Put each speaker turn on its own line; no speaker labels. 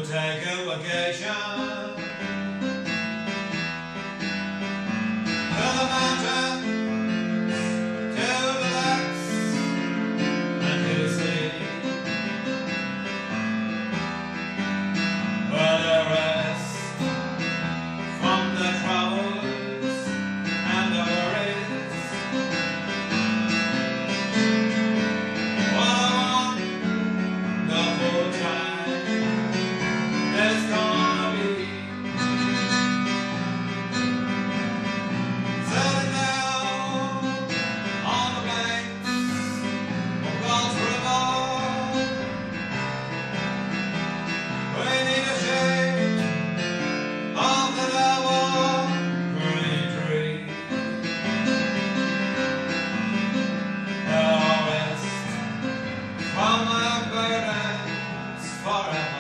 take a vacation to the mountains to relax and to sleep, where they rest from the troubles and the worries. What a wonderful time it's gonna be, sailing down on the banks of God's river. We need a shade of the evergreen tree. They'll rest from their burdens forever.